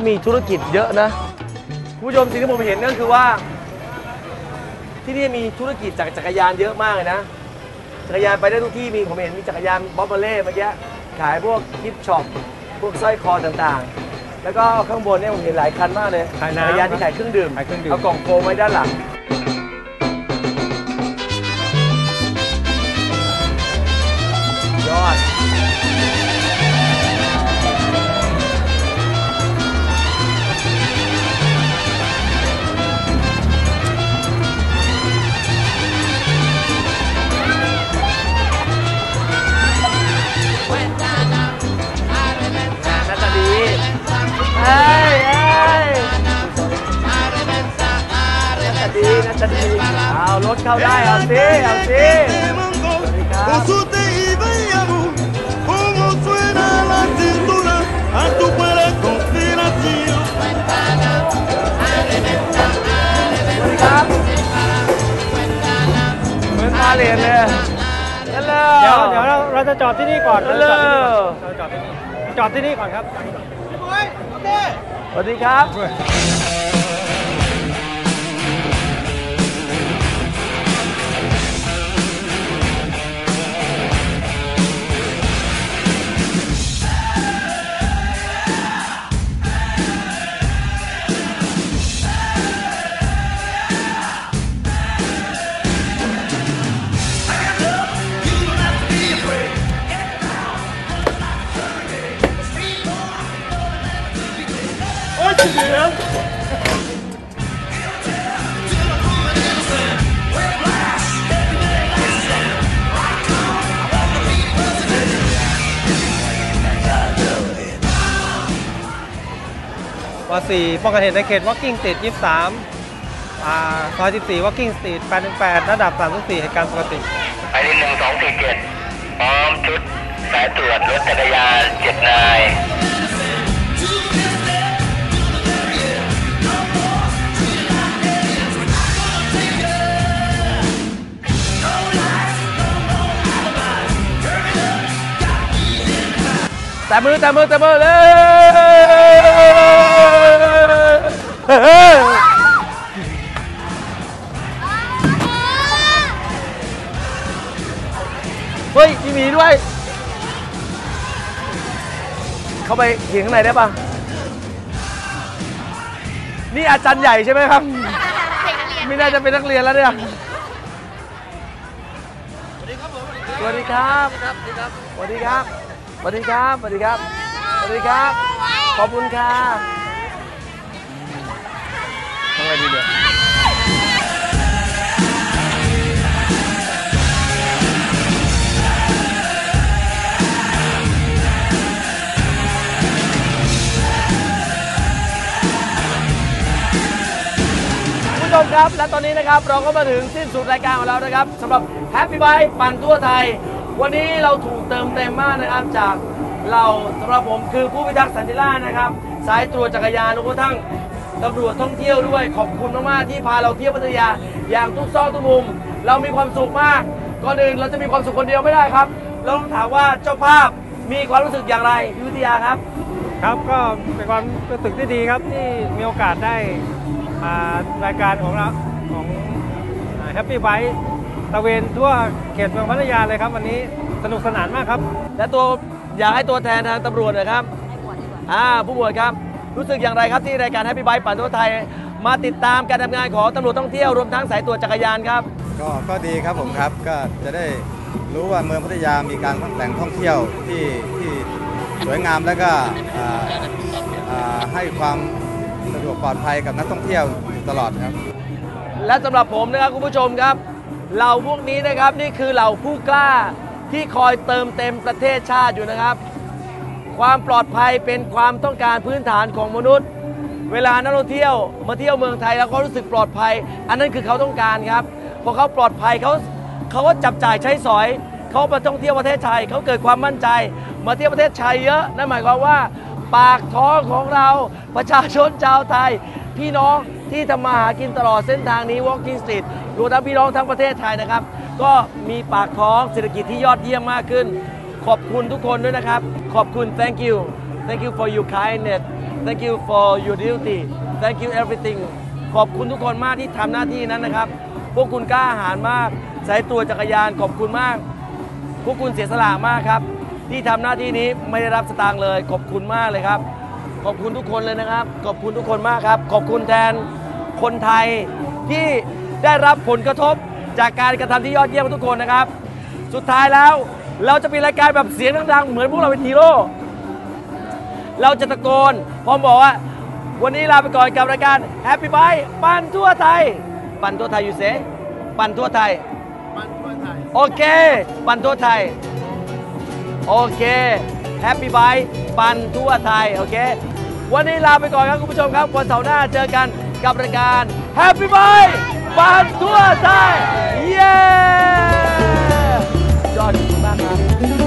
มีธุรกิจเยอะนะคุณผู้ชมสิ่งที่ผมเห็นก็คือว่าที่นี่มีธุรกิจจักรยานเยอะมากเลยนะจักรยานไปได้ทุกที่ผมเห็นมีจักรยานบ๊อบเบเล่เมื่อกี้ขายพวกกิฟต์ช็อปพวกสร้อยคอต่างๆแล้วก็ข้างบนเนี่ยผมเห็นหลายคันมากเลยจักรยานที่ขายเครื่องดื่มเอากล่องโฟมไว้ด้านหลังยอดน่าจะดีเอารถเข้าได้เอาสิสวัสดีครับเหมือนพาเลทเลยเดี๋ยวเราจะจอดที่นี่ก่อนจอดที่นี่ก่อนครับสวัสดีครับว.4 ป้องกันเหตุในเขต Walking Street 23ซอย14 Walking Street 818ระดับ3-4เหตุการณ์ปกติไปที่1247พร้อมชุดสายตรวจรถจักรยาน7 นายแต่มือเลยเฮ้ยมีหมีด้วยเข้าไปเขียนข้างในได้ปะนี่อาจารย์ใหญ่ใช่ไหมครับไม่น่าจะเป็นนักเรียนแล้วเนี่ยสวัสดีครับสวัสดีครับสวัสดีครับสวัสดีครับสวัสดีครับขอบคุณค่ะทำไงดีเนี่ยผู้ชมครับและตอนนี้นะครับเราก็มาถึงสิ้นสุดรายการของเรานะครับสำหรับ Happy Bike ปั่นทั่วไทยวันนี้เราถูกเติมเต็มมากนะครับจากเราสำหรับผมคือผู้พิทักษ์สันติราษฎร์นะครับสายตรวจจักรยานรวมทั้งตำรวจท่องเที่ยวด้วยขอบคุณมากๆที่พาเราเที่ยวพัทยาอย่างทุกซอกทุกมุมเรามีความสุขมากก่อนอื่นเราจะมีความสุขคนเดียวไม่ได้ครับเราต้องถามว่าเจ้าภาพมีความรู้สึกอย่างไรพิวิทยาครับครับก็เป็นความรู้สึกที่ดีครับที่มีโอกาสได้รายการของเราของ Happy Bike ตะเวนทั่วเขตเมืองพัทยาเลยครับวันนี้สนุกสนานมากครับและตัวอยากให้ตัวแทนทางตำรวจนะครับผู้หมวดครับรู้สึกอย่างไรครับที่รายการ Happy Bike ปั่นทั่วไทยมาติดตามการทำงานของตำรวจท่องเที่ยวรวมทั้งสายตรวจจักรยานครับก็ดีครับผมครับก็จะได้รู้ว่าเมืองพัทยามีการแหล่งท่องเที่ยวที่สวยงามและก็ให้ความสะดวกปลอดภัยกับนักท่องเที่ยวอยู่ตลอดครับและสำหรับผมนะครับคุณผู้ชมครับเหล่าพวกนี้นะครับนี่คือเหล่าผู้กล้าที่คอยเติมเต็มประเทศชาติอยู่นะครับความปลอดภัยเป็นความต้องการพื้นฐานของมนุษย์เวลานักท่องเที่ยวมาเที่ยวเมืองไทยแล้วเขารู้สึกปลอดภัยอันนั้นคือเขาต้องการครับพอเขาปลอดภัยเขาก็จับจ่ายใช้สอยเขามาท่องเที่ยวประเทศไทยเขาเกิดความมั่นใจมาเที่ยวประเทศไทยเยอะนั่นหมายความว่าปากท้องของเราประชาชนชาวไทยพี่น้องที่ทำมาหากินตลอดเส้นทางนี้ Walking Street รวมทั้งพี่น้องทั้งประเทศไทยนะครับก็มีปากท้องเศรษฐกิจที่ยอดเยี่ยมมากขึ้นขอบคุณทุกคนด้วยนะครับขอบคุณ thank you for your kindness thank you for your duty thank you everything ขอบคุณทุกคนมากที่ทำหน้าที่นั้นนะครับพวกคุณกล้าหาญมากสายตรวจจักรยานขอบคุณมากพวกคุณเสียสละมากครับที่ทำหน้าที่นี้ไม่ได้รับสตางค์เลยขอบคุณมากเลยครับขอบคุณทุกคนเลยนะครับขอบคุณทุกคนมากครับขอบคุณแทนคนไทยที่ได้รับผลกระทบจากการกระทำที่ยอดเยี่ยมของทุกคนนะครับสุดท้ายแล้วเราจะมีรายการแบบเสียงดังๆเหมือนพวกเราเป็นฮีโร่เราจะตะโกนพร้อมบอกว่าวันนี้ลาไปก่อนกับรายการ Happy Bike ปั่นทั่วไทยปั่นทั่วไทยอยู่เสปั่นทั่วไทยโอเคปั่นทั่วไทยโอเค Happy Bike ปั่นทั่วไทยโอเควันนี้ลาไปก่อนครับคุณผู้ชมครับวันเสาร์หน้าเจอกันกับรายการ Happy Bike ปั่นทั่วไทยเย้ยอดขอบคุณมากครับ